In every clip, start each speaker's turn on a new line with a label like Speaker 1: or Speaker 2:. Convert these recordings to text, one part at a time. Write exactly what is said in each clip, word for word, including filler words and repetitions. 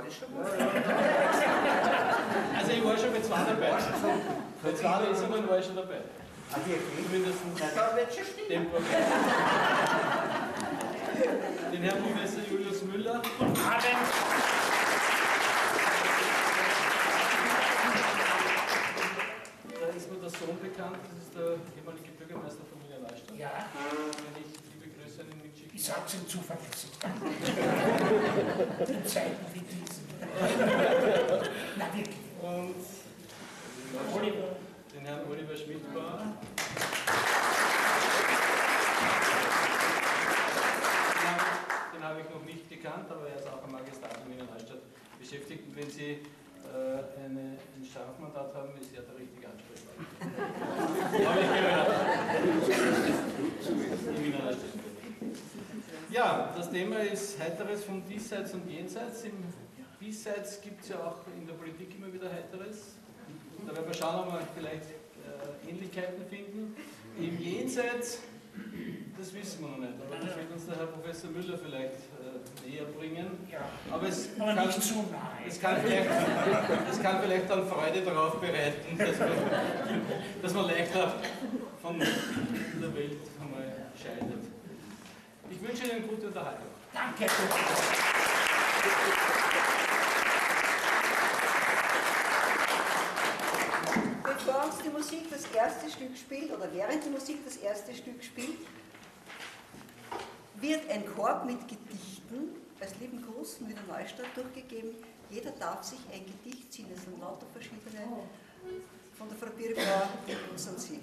Speaker 1: war das schon mal?
Speaker 2: Also ich war schon bei zwei dabei. Bei zwei Lesungen war ich schon dabei.
Speaker 1: Ah, wirklich?
Speaker 2: Zumindest
Speaker 1: da wird schon stimmen.
Speaker 2: Den Herrn Professor Julius Müller. Da ist mir der Sohn bekannt, das ist der ehemalige Bürgermeister von Wiener Neustadt.
Speaker 3: Ja.
Speaker 2: Wenn ich liebe Grüße an ihn mitschicken.
Speaker 3: Ich sag's ihm zuverlässig. Die Zeiten wie diesen. Na wirklich.
Speaker 2: Und Oliver. Den Herrn Oliver Schmidbauer. Den habe ich noch nicht gekannt, aber er ist auch am Magistrat in Wiener Neustadt beschäftigt. Und wenn Sie äh, eine, ein Strafmandat haben, ist er der richtige Ansprechpartner. Habe ich gehört. In Wiener Neustadt. Ja, das Thema ist Heiteres von Diesseits und Jenseits. Im Diesseits gibt es ja auch in der Politik immer wieder Heiteres. Da werden wir schauen, ob wir vielleicht äh, Ähnlichkeiten finden. Im Jenseits, das wissen wir noch nicht, aber das wird uns der Herr Professor Müller vielleicht äh, näher bringen.
Speaker 3: Ja.
Speaker 2: Aber es
Speaker 3: Aber
Speaker 2: kann,
Speaker 3: nicht zu nahe.
Speaker 2: es kann, vielleicht, es kann vielleicht dann Freude darauf bereiten, dass man, dass man leichter von der Welt einmal scheidet. Ich wünsche Ihnen gute Unterhaltung.
Speaker 3: Danke.
Speaker 4: Bevor uns die Musik das erste Stück spielt, oder während die Musik das erste Stück spielt, wird ein Korb mit Gedichten als lieben Gruß von Wiener Neustadt durchgegeben. Jeder darf sich ein Gedicht ziehen. Es sind lauter verschiedene. Von der Frau Birkauer sind Sie.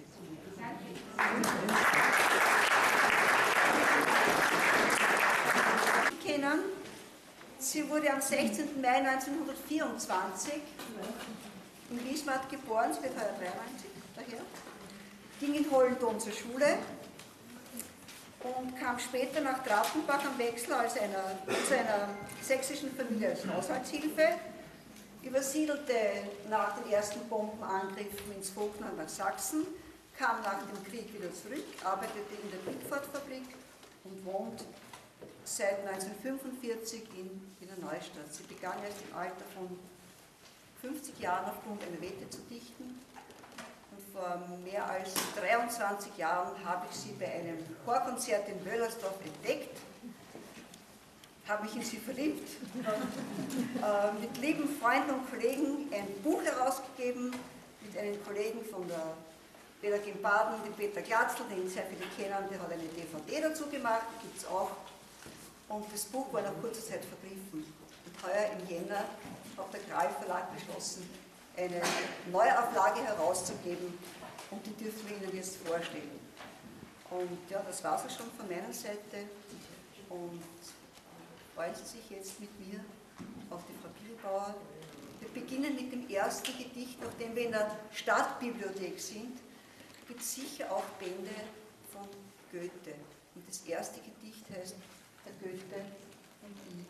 Speaker 4: Kennen. Sie wurde am sechzehnten Mai neunzehnhundertvierundzwanzig in Wiesbaden geboren, sie wird heuer dreiundneunzig, daher, ging in Hollendon zur Schule und kam später nach Trappenbach am Wechsel als einer, zu einer sächsischen Familie als Haushaltshilfe, übersiedelte nach den ersten Bombenangriffen ins Vogtland nach Sachsen, kam nach dem Krieg wieder zurück, arbeitete in der Bigford-Fabrik und wohnt seit neunzehnhundertfünfundvierzig in Wiener Neustadt. Sie begann erst im Alter von fünfzig Jahren aufgrund einer Wette zu dichten und vor mehr als dreiundzwanzig Jahren habe ich sie bei einem Chorkonzert in Wöllersdorf entdeckt, habe mich in sie verliebt, äh, mit lieben Freunden und Kollegen ein Buch herausgegeben, mit einem Kollegen von der Pädag in Baden, den Peter Glatzl, den sehr viele kennen, der hat eine D V D dazu gemacht, gibt es auch. Und das Buch war nach kurzer Zeit vergriffen. Und heuer im Jänner hat der Kral Verlag beschlossen, eine Neuauflage herauszugeben und die dürfen wir Ihnen jetzt vorstellen. Und ja, das war es auch schon von meiner Seite. Und freuen Sie sich jetzt mit mir auf die Frau Birkauer. Wir beginnen mit dem ersten Gedicht, nachdem wir in der Stadtbibliothek sind, gibt es sicher auch Bände von Goethe. Und das erste Gedicht heißt Der Goethe und ich.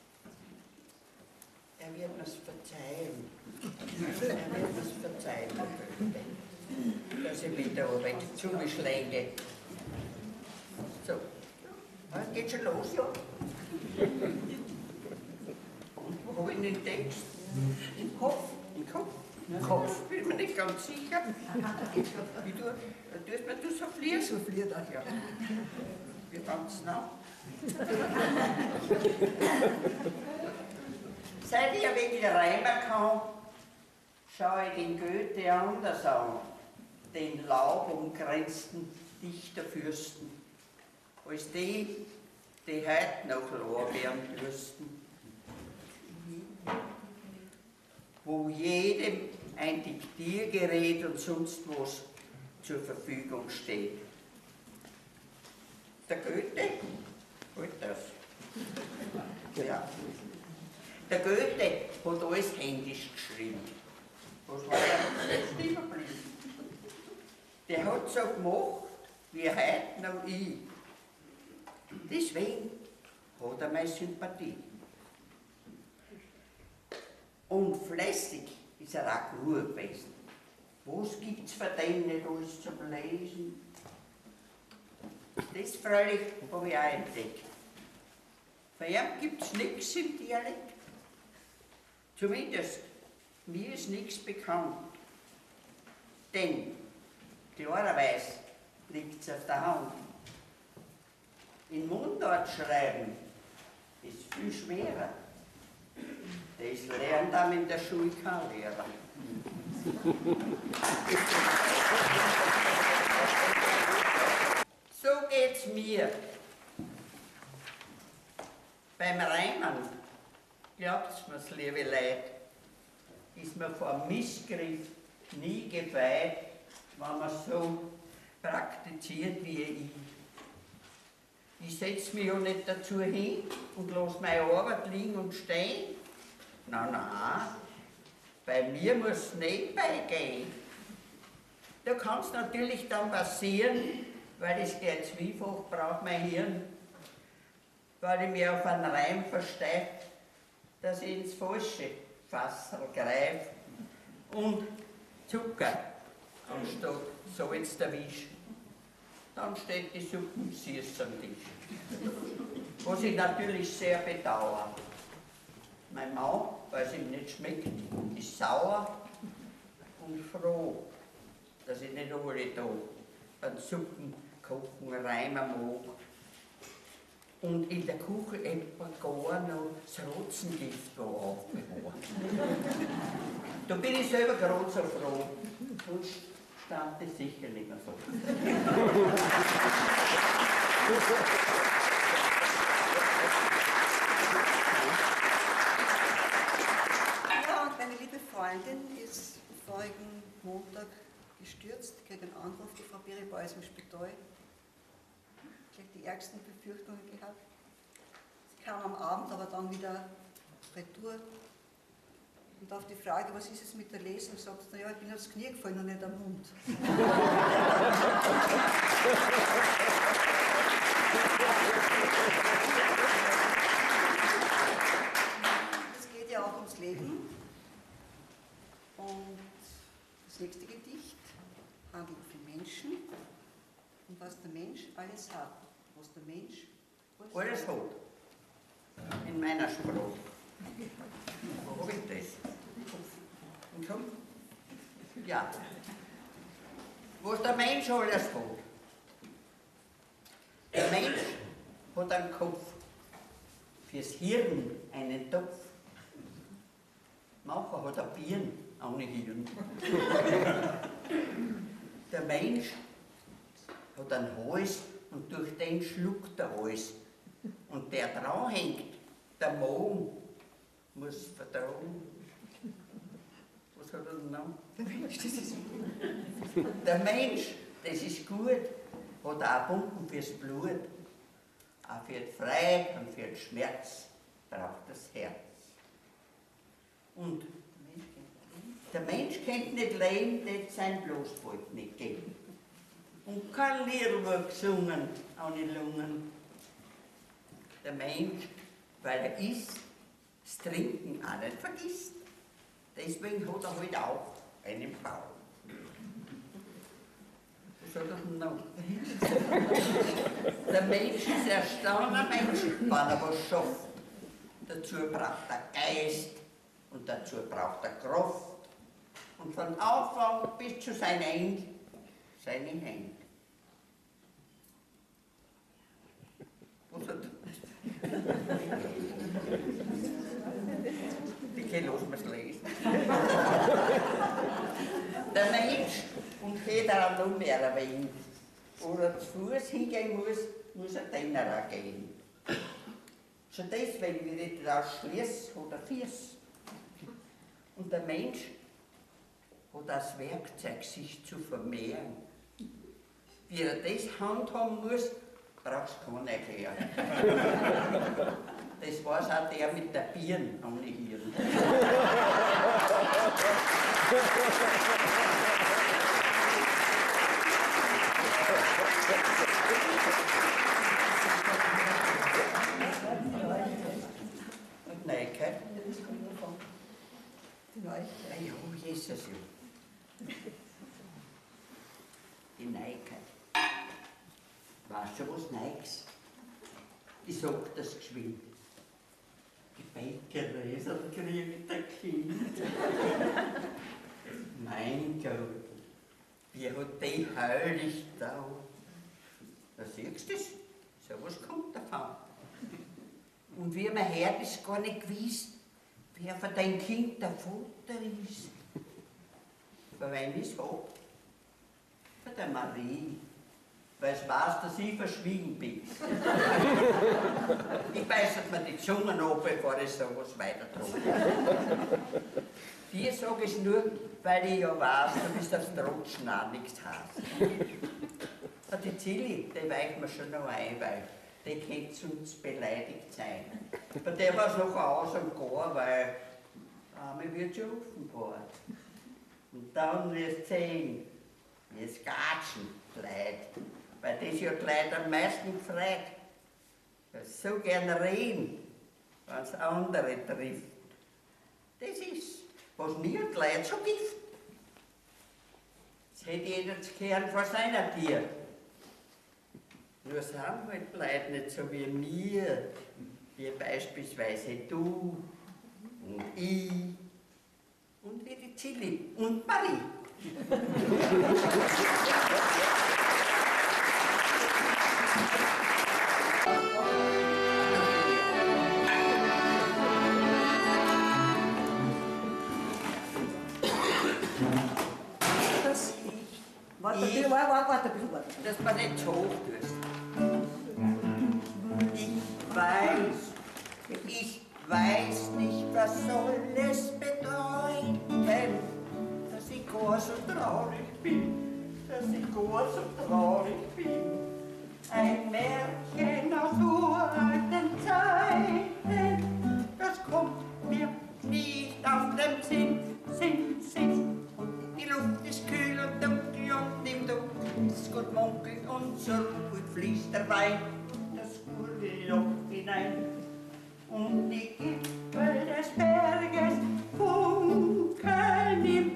Speaker 1: Er wird mir's verzeihen. Er wird mir's verzeihen, der Goethe, dass ich mit der Arbeit zugeschläge. So, ja, geht schon los, ja? Und wo habe ich den Text? Im Kopf. Im Kopf? Im Kopf. Bin mir nicht ganz sicher. Wie du, du hast mir du souffliert?
Speaker 4: Souffliert auch, ja.
Speaker 1: Wir tanzen auch. Seit ich ein wenig reimen kann, schaue ich den Goethe anders an, den laubumgrenzten Dichterfürsten, als die, die heute noch Lorbeeren dürsten, wo jedem ein Diktiergerät und sonst was zur Verfügung steht. Der Goethe, halt das. Ja. Der Goethe hat alles händisch geschrieben. Was war der letzte überblieben? Der hat so gemacht, wie heute noch ich. Deswegen hat er meine Sympathie. Und fleißig ist er auch gut gewesen. Was gibt es für den nicht alles zum Lesen? Das freilich habe ich auch entdeckt. Für ihn gibt es nichts im Dialekt. Zumindest mir ist nichts bekannt. Denn klarerweise liegt es auf der Hand. In Mundart schreiben ist viel schwerer. Das lernt dann in der Schule kein Lehrer. So geht's mir. Beim Reimen, glaubt's mir's, liebe Leute, ist mir vor Missgriff nie gefeit, wenn man so praktiziert wie ich. Ich setze mich ja nicht dazu hin und lasse meine Arbeit liegen und stehen. Nein, nein, bei mir muss es nebenbei gehen. Da kann es natürlich dann passieren, weil ich gleich zwiefach braucht mein Hirn, weil ich mich auf einen Reim versteife, dass ich ins falsche Fassel greife und Zucker anstatt Salz erwische. Dann steht die Suppensüß am Tisch. Was ich natürlich sehr bedauere. Mein Mann, weil es ihm nicht schmeckt, ist sauer und froh, dass ich nicht alle da an Suppen kochen, reimen mag. Und in der Küche etwa gar noch das Rotzengift da aufbewahrt. Da bin ich selber gerade so froh. Sonst stand das sicher nicht mehr so.
Speaker 4: Ja, und meine liebe Freundin ist vorigen Montag gestürzt, ich kriege einen Anruf, die Frau Biribau ist im Spital. Gleich die ärgsten Befürchtungen gehabt. Sie kam am Abend, aber dann wieder retour. Und auf die Frage, was ist es mit der Lesung, sagt sie, naja, ich bin aufs Knie gefallen und nicht am Mund. Es geht ja auch ums Leben. Und das nächste Gedicht handelt von Menschen und was der Mensch alles hat. Was der Mensch
Speaker 1: Alles hat. In meiner Sprache. Wo habe ich das? Und so? Ja. Was der Mensch alles hat. Der Mensch hat einen Kopf. Fürs Hirn einen Topf. Mancher hat ein Birn ohne Hirn. Der Mensch hat einen Hals und durch den schluckt er alles. Und der dranhängt, der Magen, muss vertrauen. Was hat er denn noch?
Speaker 4: Der Mensch, das ist
Speaker 1: Der Mensch, das ist gut, hat auch Pumpen fürs Blut. Auch für die Freiheit und für den Schmerz braucht das Herz. Und der Mensch kennt nicht leben, das sein bloß bald nicht geben. Und kein Lied wird gesungen ohne Lungen. Der Mensch, weil er isst, das Trinken auch nicht vergisst. Deswegen hat er halt auch einen Bauch. Was soll das denn noch? Der Mensch ist erst dann ein Mensch, wenn er was schafft. Dazu braucht er Geist und dazu braucht er Kraft. Und von Anfang bis zu seinem Ende seine Hände. Was hat Okay, los wir's lesen. Der Mensch, und geht er auch noch mehr erwähnt, wo er zu Fuß hingehen muss, muss er Tennerer gehen. Schon deswegen, wie ich daraus schließe, hat er Fies. Und der Mensch hat das Werkzeug, sich zu vermehren. Wie er das handhaben muss, brauchst du keine erklären. Das war's auch der mit der Birn ohne Hirn. Und Neuigkeit?
Speaker 4: die Neuigkeit.
Speaker 1: Ja, ja, Jesus, ja. Die Neuigkeit. Weißt du was Neues? Ich sag das geschwind. Heikeräser kriegt ein Kind. Mein Gott, wie hat die heulig da? Da siehst du es, sowas kommt davon. Und wie man hört, ist gar nicht gewiss, wer von deinem Kind der Vater ist. Von wem ich es habe? Von der Marie. Weil es weiß, dass ich verschwiegen bin. Ich beiße mir die Zunge ab, bevor ich sowas weiter tue. Dir sage ich es nur, weil ich ja weiß, du bist aufs Trotschen auch nichts heiß. Die Zilli, die weicht mir schon noch ein, weil die könnte sonst beleidigt sein. Bei der war es noch aus und gar, weil mir wird schon offenbart. Und dann wirst du sehen, wie es gatschen bleibt. Weil das ja gleich am meisten gefreut. Das so gern reden, wenn es andere trifft. Das ist, was mir und Leute so gibt. Das hätte jeder zu kehren vor seiner Tier. Nur sind halt Leute nicht so wie mir, wie beispielsweise du und ich und wie die Zilli und Marie.
Speaker 4: Warte, warte, warte, warte, warte.
Speaker 1: Dass man nicht so hoch tust. Ich weiß, ich weiß nicht, was soll es bedeuten, dass ich gar so traurig bin, dass ich gar so traurig bin. Ein Märchen aus uralten Zeiten, das kommt mir nicht auf den Sinn, Sinn, Sinn. Und die Luft ist kühl und dunkel und im Dunkeln ist gut munkeln und so ruhig fließt der Wein das Urloch hinein. Und die Gipfel des Berges funkeln im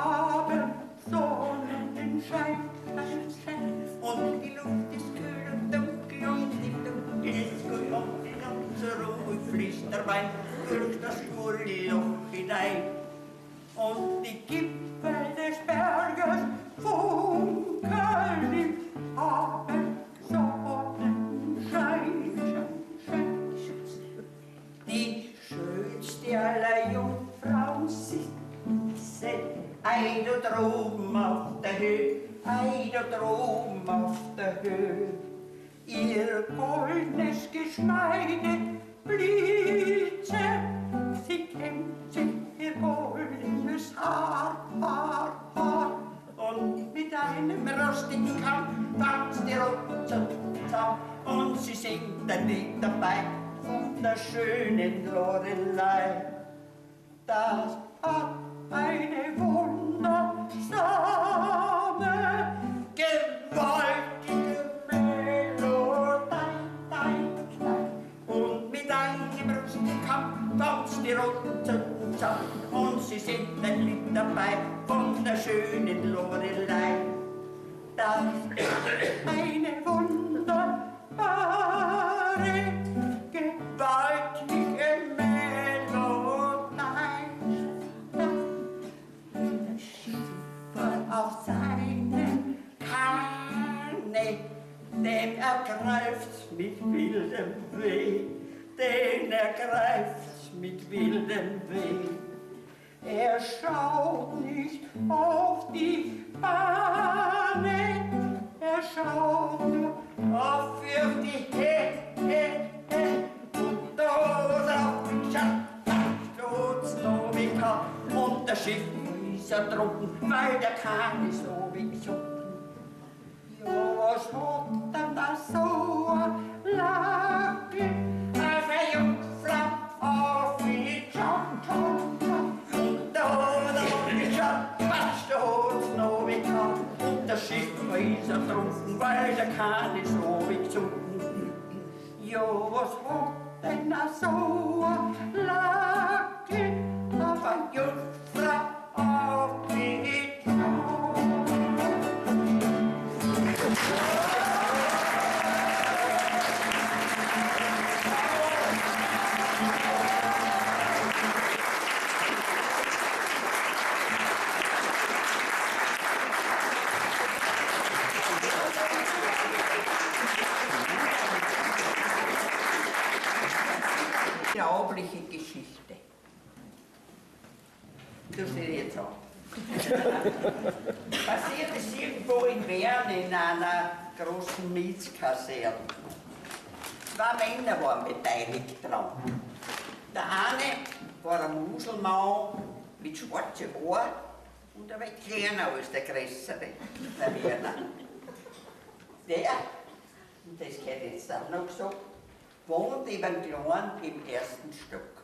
Speaker 1: Abendsonnenschein. Und die Luft ist kühl und dunkel und im Dunkeln ist gut munkeln und so ruhig fließt der Wein durch das Urloch hinein. Und die Gipfel des Berges funkeln im Abendsonnenschein. Die schönste aller Jungfrauen sitzt ei da droben auf der Höhe, ei da droben auf der Höhe. Ihr goldenes Geschmeide blitze, sie kämmt sich ihr goldenes Haar, Haar, Haar. Und mit einem rostigen Kamm tanzt die Rotze zusammen und sie singt ein Lied dabei von der schönen Lorelei. Das hat eine wundersame, gewaltige Melodie. Und mit einem rostigen Kamm tanzt die Rotze zusammen und sie singt ein Lied dabei von der schönen Lorelei. Das ist eine wunderbare, gewaltige Melodie. Der Schiffer auf seinen Kahne, den ergreift's mit wildem Weh, den ergreift's mit wildem Weh. Er schaut nicht auf die Bahne, er schaut nur auf für die He, He, He. Und dort auf dem Schatten stoßt's noch wie Kahn. Und das Schiff ist ertrunken, weil der Kahn ist so wie gesunken. Ja, was hat denn das so Lacke, als eine Jungfrau auf die John, John, John. Und da, da, die John, was stoßt's noch wie Kahn. Und das Schiff ist ertrunken, weil der Kahn ist so wie gesunken. Ja, was hat denn das so Lacke, auf eine Jungfrau auf die John. unglaubliche Geschichte. Du siehst jetzt an. Passiert ist irgendwo in Bern in einer großen Mietskaserne. Zwei Männer waren beteiligt dran. Der eine war ein Muselmann mit schwarzem Haar und ein wenig kleiner als der größere, der Werner. Der, und das gehört jetzt auch noch gesagt, wohnt eben klein im ersten Stock.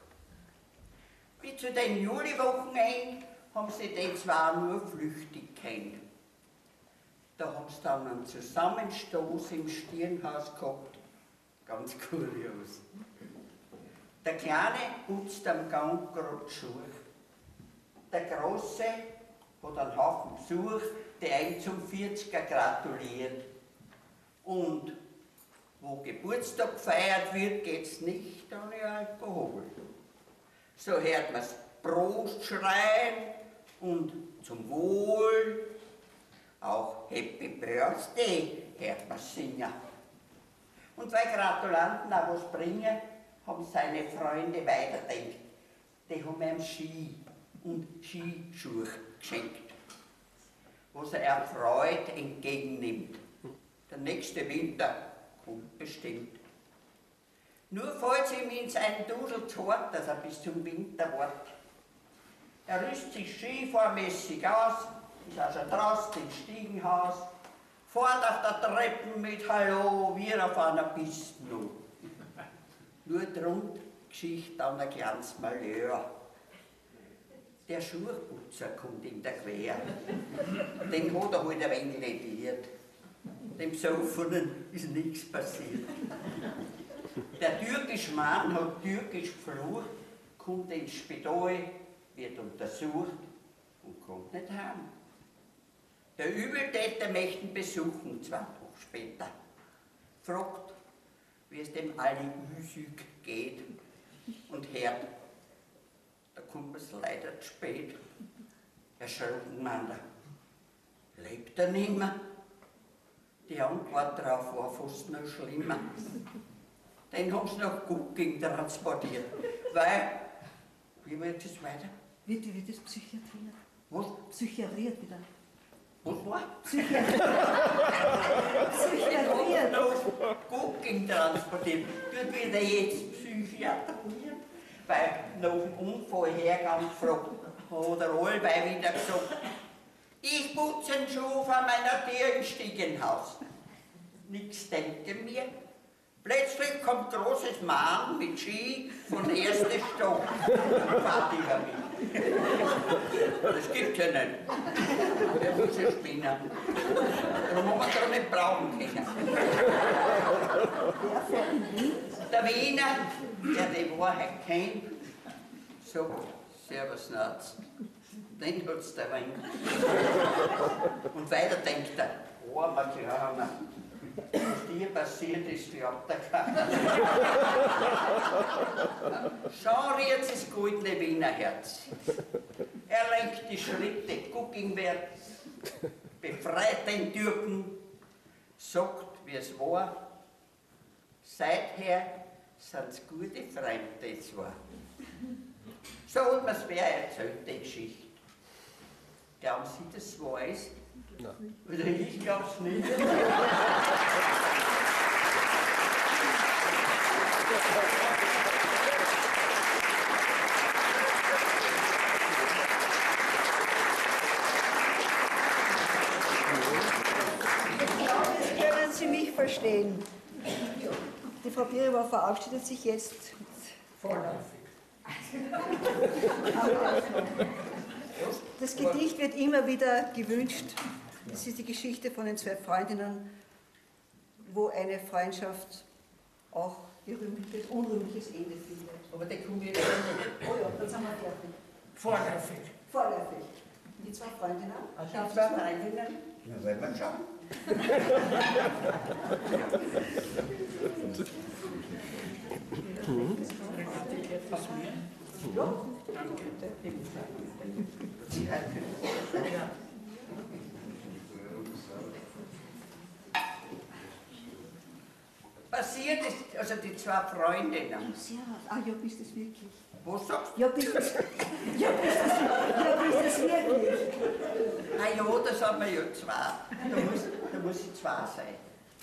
Speaker 1: Wie zu den Juliwochen haben sie die zwei nur flüchtig kennt. Da haben sie dann einen Zusammenstoß im Stirnhaus gehabt. Ganz kurios. Der Kleine putzt am Gang gerade Schuhe. Der Große hat einen Haufen Besuch, der ihm zum vierziger gratuliert. Und wo Geburtstag gefeiert wird, geht es nicht ohne Alkohol. So hört man das Prost schreien und zum Wohl. Auch Happy Birthday hört man singen. Und weil Gratulanten auch was bringen, haben seine Freunde weiterdenkt. Die haben ihm Ski und Skischuhe geschenkt, was er erfreut entgegennimmt. Der nächste Winter kommt bestimmt. Nur fällt es ihm in seinen Dudel zu hart, dass er bis zum Winter wartet. Er rüstet sich skifahrmäßig aus, ist auch schon draußen im Stiegenhaus, fährt auf der Treppe mit Hallo, wir auf einer Piste noch. Nur drum Geschichte an der kleines Malheur. Der Schuhputzer kommt ihm da quer. Den hat er halt ein wenig lediert. Dem Besoffenen ist nichts passiert. Der türkische Mann hat türkisch geflucht, kommt ins Spital, wird untersucht und kommt nicht heim. Der Übeltäter möchte ihn besuchen, zwei Wochen später. Fragt, wie es dem Ali Üsüg geht und hört, da kommt es leider zu spät. Erschrocken meint er, lebt er nimmer? Die Antwort darauf war fast noch schlimmer. Den haben sie nach Gucking transportiert, weil, wie wird es weiter?
Speaker 4: Wird, wird das psychiatriert?
Speaker 1: Was?
Speaker 4: Psychiatriert wieder.
Speaker 1: Was war?
Speaker 4: Psychiatriert. Psychiatriert.
Speaker 1: Nach Gucking transportiert. Dort wird er jetzt psychiatriert, weil nach dem Unfall hergegangen gefragt hat der allweil wieder gesagt, ich putze den Schuh von meiner Tür im Stiegenhaus. Nix denke mir. Plötzlich kommt großes Mann mit Ski von ersten Stock. Fahrt über mich. Das gibt's ja nicht. Der muss ja spinnen. Darum haben wir es doch nicht brauchen können. Der Wiener, der die Wahrheit kennt, sagt, Servus Naz. Den hat es der Wein. Und weiter denkt er, armer Kleiner, was dir passiert ist, wie ab der Karte. Schau jetzt das goldene Wiener Herz. Er lenkt die Schritte guckingwärts, befreit den Türken, sagt, wie es war. Seither sind's gute Freunde zwar. So hat mir's wer erzählt, die Geschichte. Glauben Sie, das wahr ist? Nein. Oder ich glaub's nicht.
Speaker 4: Können Sie mich verstehen? Die Frau Bierer verabschiedet sich jetzt.
Speaker 3: Vorläufig.
Speaker 4: Das Gedicht wird immer wieder gewünscht. Das ist die Geschichte von den zwei Freundinnen, wo eine Freundschaft auch berühmtes, unrühmliches Ende findet.
Speaker 1: Aber der kommt wieder.
Speaker 4: Oh ja, dann sind wir fertig.
Speaker 3: Vorläufig.
Speaker 4: Vorläufig. Die zwei Freundinnen.
Speaker 1: Also die zwei Freundinnen? Na, wollen wir schauen.
Speaker 3: Etwas mehr.
Speaker 4: Ja.
Speaker 1: Sie halten.
Speaker 3: Ja.
Speaker 1: passiert ist, also die zwei Freundinnen.
Speaker 4: Servus. Ah, ja, bist du es wirklich?
Speaker 1: Was sagst
Speaker 4: Ja, bist du es ja, bist du's, ja, bist du's wirklich?
Speaker 1: du? Ah ja, das haben wir ja zwei. Da muss, da muss ich zwei sein.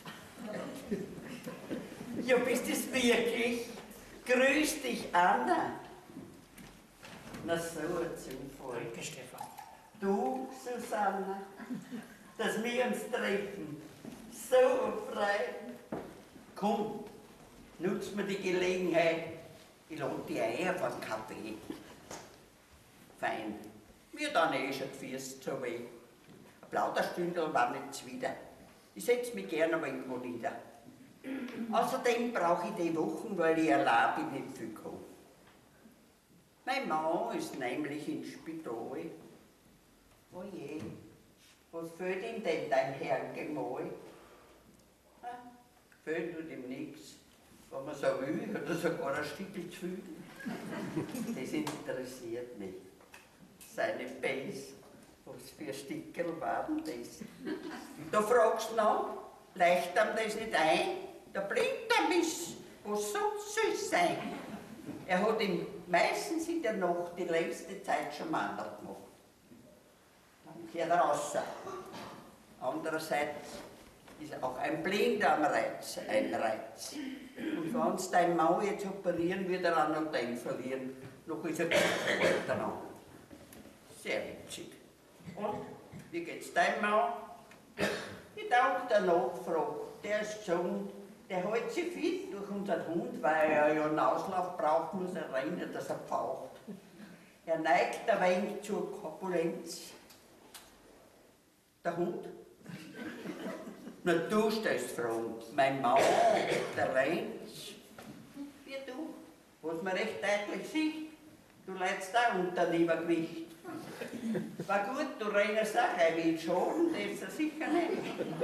Speaker 1: Ja, bist du es wirklich? Grüß dich, Anna. Na so ein Zufall.
Speaker 3: Danke, Stefan.
Speaker 1: Du, Susanna, dass wir uns treffen. So frei. Komm, nutz mir die Gelegenheit. Ich lade dich ein auf einen Kaffee. Fein. Mir dann eh schon die Füße so weh. Ein Plauderstündel war nicht zuwider. Ich setz mich gerne aber irgendwo nieder. Außerdem brauche ich die Wochen, weil ich allein bin, nicht viel komme. Mein Mann ist nämlich im Spital. Oh je, was fehlt ihm denn dein Herrn Gemahl? Ah, fehlt tut ihm nichts. Wenn man so will, hat er sogar ein Stückchen zu viel. Das interessiert mich. Seine Base, was für ein Stickerl war denn das? Da fragst du noch, leicht ihm das nicht ein? Der blinkt ein bisschen, was sonst soll es sein? Er hat ihm meistens in der Nacht die längste Zeit schon Mandel gemacht. Dann kehrt er raus. Andererseits ist auch ein Blinddarmreiz ein Reiz. Und wenn es dein Mann jetzt operieren, wird er auch noch den verlieren. Noch ist er gut dran. Sehr witzig. Und, wie geht's deinem Mann? Ich danke der Nachfrage. Der ist gesund. Der hält sich fit durch unseren Hund, weil er ja einen Auslauf braucht, muss er rennen, dass er faucht. Er neigt ein wenig zur Korpulenz. Der Hund? Na, du stellst Fragen. Mein Mann, der Renz. Wie du, was man recht deutlich sieht, du leidest auch unter dem Übergewicht. War gut, du rennst auch ein wenig schon, das ist er sicher nicht.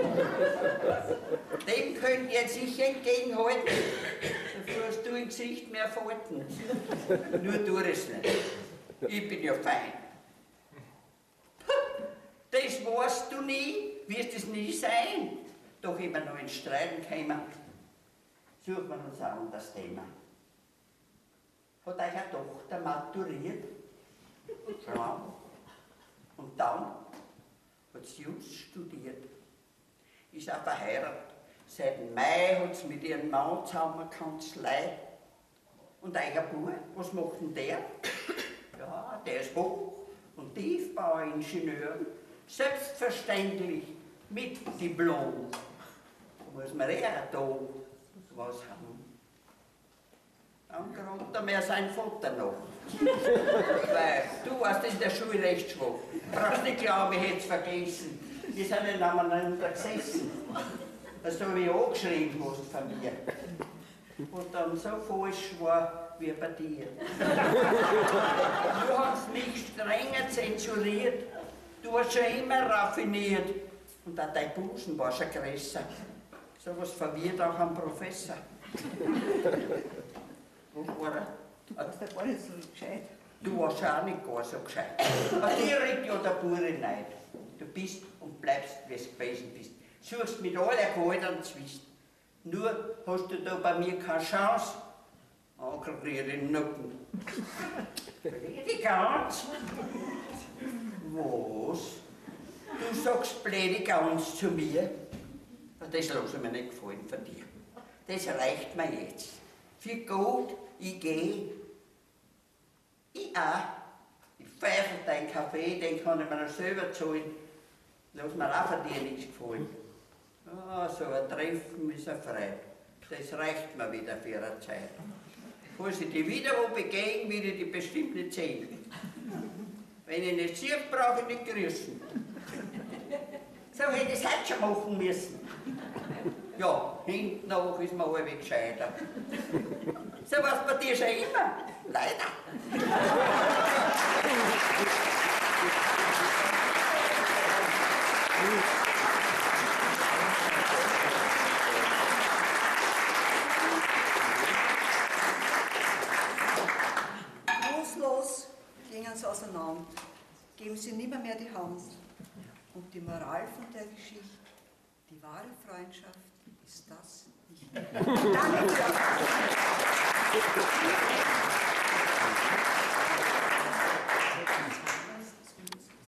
Speaker 1: Dem könnt ihr sicher entgegenhalten, dafür hast du im Gesicht mehr Falten. Nur tu es nicht. Ich bin ja fein. Das weißt du nie, wirst es nie sein. Doch immer noch in Streiten gekommen, suchen wir uns ein anderes Thema. Hat euch eine Tochter maturiert? Ja. Und dann hat sie just studiert. Ist auch verheiratet. Seit Mai hat sie mit ihrem Mann zusammen eine Kanzlei. Und euer Bub, was macht denn der? Ja, der ist Hoch- und Tiefbauingenieur. Selbstverständlich mit Diplom. Da muss man eher da was haben. Dann kommt er mehr sein Vater noch. Weil du warst in der Schule recht schwach. Brauchst nicht glauben, ich hätte es vergessen. Wir sind nicht aneinander gesessen. Das habe ich angeschrieben, was von mir. Und dann so falsch war wie bei dir. Du hast mich strenger zensuriert. Du warst schon immer raffiniert. Und auch dein Busen war schon größer. So was verwirrt auch einen Professor. Wo war er?
Speaker 4: Du warst ja gar nicht so gescheit.
Speaker 1: Du warst auch nicht gar so gescheit. Aber dir regt ja der pure Neid. Du bist und bleibst, wie du gewesen bist. Suchst mit aller Gewalt einen Zwist. Nur hast du da bei mir keine Chance. Angriff den Nacken. Blöde Gans. Was? Du sagst blöde Gans zu mir? Das lasse ich mir nicht gefallen von dir. Das reicht mir jetzt. Für gut, ich gehe. Ich auch. Ich pfeife deinen Kaffee, den kann ich mir noch selber zahlen. Lass mir auch von dir nichts gefallen. Ah, so ein Treffen ist eine Freude. Das reicht mir wieder für eine Zeit. Falls ich die wieder wo begegnen, will ich die bestimmt nicht sehen. Wenn ich nicht sehe, brauche ich nicht grüßen. So hätte ich es heute schon machen müssen. Ja, hinten nach ist man alle gescheiter. So was bei dir schon immer. Leider.
Speaker 4: Trostlos gingen sie auseinander, geben sie nimmer mehr die Hand. Und die Moral von der Geschichte, die wahre Freundschaft ist das nicht. Danke für die Aufmerksamkeit.